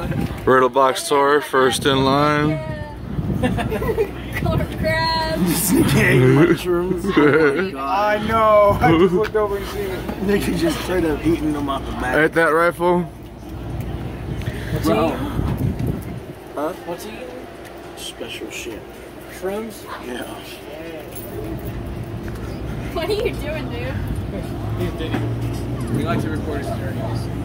Riddlebox tour, first in line. Corn crabs. Mushrooms. Oh I know. I just looked over and seen it. Nigga just straight up eating them off the back. At that rifle. What's he eating? Huh? What's he eating? Special shit. Shrooms? Yeah. What are you doing, dude? He's digging. We like to record his journeys.